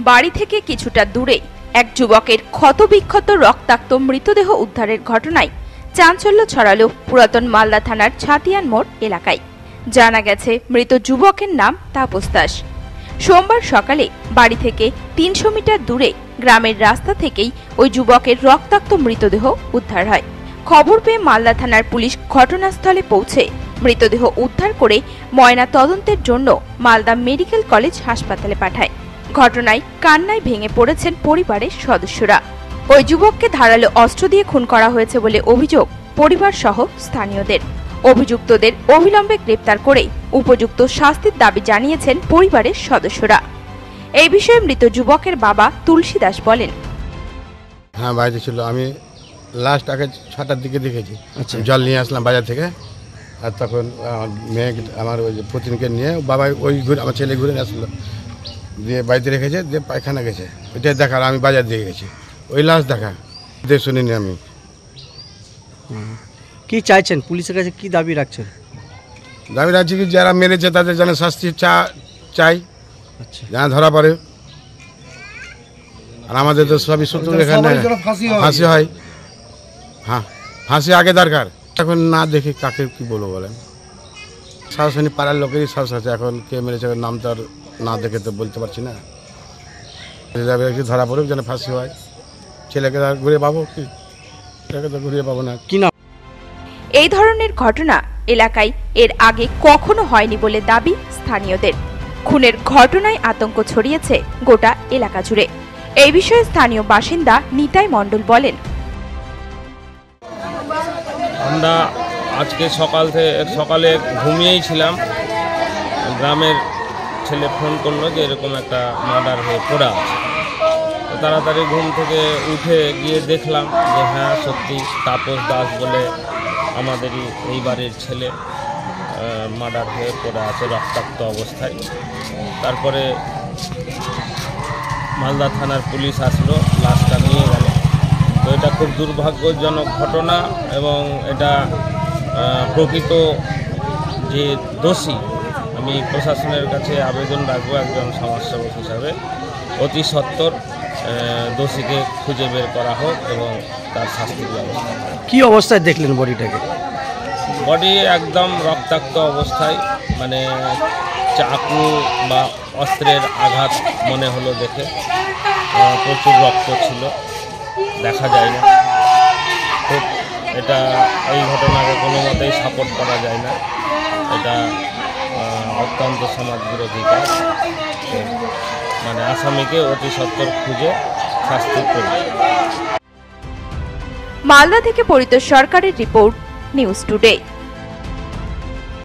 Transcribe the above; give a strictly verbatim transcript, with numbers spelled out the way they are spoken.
বাড়ি থেকে কিছুটা দূরে এক যুবকের ক্ষতবিক্ষত রক্তাক্ত মৃতদেহ উদ্ধারের ঘটনায় চাঞ্চল্য ছড়ালো পুরাতন মালদা থানার ছাতিয়ান মোড় এলাকায়। জানা গেছে, মৃত যুবকের নাম তাপস দাস। সোমবার সকালে বাড়ি থেকে তিনশো মিটার দূরে গ্রামের রাস্তা থেকেই ওই যুবকের রক্তাক্ত মৃতদেহ উদ্ধার হয়। খবর পেয়ে মালদা থানার পুলিশ ঘটনাস্থলে পৌঁছে মৃতদেহ উদ্ধার করে ময়না তদন্তের জন্য মালদা মেডিকেল কলেজ হাসপাতালে পাঠায়। ঘটনায় কান্নায় ভেঙে পড়েছেন পরিবারের সদস্যরা। ওই যুবককে ধারালো অস্ত্র দিয়ে খুন করা হয়েছে বলে অভিযোগ পরিবার সহ স্থানীয়দের। অভিযুক্তদের অবিলম্বে গ্রেপ্তার করে উপযুক্ত শাস্তির দাবি জানিয়েছেন পরিবারের সদস্যরা। এই বিষয়ে মৃত যুবকের বাবা তুলসী দাস বলেন, হ্যাঁ বাড়িতে ছিল। আমি লাস্ট আগে ছটার দিকে দেখেছি। আচ্ছা, জল নিয়ে আসলাম বাজার থেকে। আর তখন মেয়ে আমার ওই পুতিনকে নিয়ে বাবা ওই ঘুরে আমার ছেলে ঘুরে আসলো, দিয়ে বাড়িতে রেখেছে, দিয়ে পায়খানা গেছে। ওইটাই দেখার আমি বাজার দিয়ে গেছি, ওই লাস্ট দেখা দিয়ে শুনিনি আমি। কি চাইছেন, পুলিশের কাছে কি দাবি রাখছেন? দাবি রাখছি কি যারা মেরেছে তাদের যেন শাস্তি চা চাই, যেন ধরা পড়ে। আর আমাদের তো সবই শত্রু এখানে ফাঁসি হয়। হ্যাঁ, ফাঁসি আগে দরকার। এখন না দেখি কাকে কি বলবো বলেন। শাসনী পাড়ার লোকেরই শ্বাস আছে। এখন কে মেরেছে নাম তো আর না দেখে তো বলতে পারছি না। ধরা পড়ুক, যেন ফাঁসি হয়। ছেলেকে ঘুরে পাবো কি, ছেলেকে তো ঘুরিয়ে পাবো না। কি না এই ধরনের ঘটনা এলাকায় এর আগে কখনো হয়নি বলে দাবি স্থানীয়দের। খুনের ঘটনায় আতঙ্ক ছড়িয়েছে গোটা এলাকা জুড়ে। এই বিষয়ে স্থানীয় বাসিন্দা নিতাই মণ্ডল বলেন, আমরা আজকে সকাল থেকে সকালে ঘুমিয়েই ছিলাম। গ্রামের ছেলে ফোন করলো যে এরকম একটা মার্ডার হয়ে পড়া আছে। তাড়াতাড়ি ঘুম থেকে উঠে গিয়ে দেখলাম যে হ্যাঁ সত্যি তাপস দাস বলে আমাদেরই এই বাড়ির ছেলে মার্ডার হয়ে পড়ে আছে রক্তাক্ত অবস্থায়। তারপরে মালদা থানার পুলিশ আসলো, লাশটা নিয়ে গেল। তো এটা খুব দুর্ভাগ্যজনক ঘটনা এবং এটা প্রকৃত যে দোষী, আমি প্রশাসনের কাছে আবেদন রাখবো একজন সমাজসেবক হিসাবে, অতি সত্বর দোষীকে খুঁজে বের করা হোক এবং তার শাস্তির ব্যবস্থা। কি অবস্থায় দেখলেন বডিটাকে? বডি একদম রক্তাক্ত অবস্থায়, মানে চাকু বা অস্ত্রের আঘাত মনে হলো দেখে। প্রচুর রক্ত ছিল, দেখা যায় না। খুব এটা এই ঘটনাকে কোনো মতেই সাপোর্ট করা যায় না। এটা অত্যন্ত সমাজবিরোধী কাজ। মানে আসামিকে অতি সত্বর খুঁজে শাস্তি করবে। মালদা থেকে পরিতোষ সরকারের রিপোর্ট, নিউজ টুডে।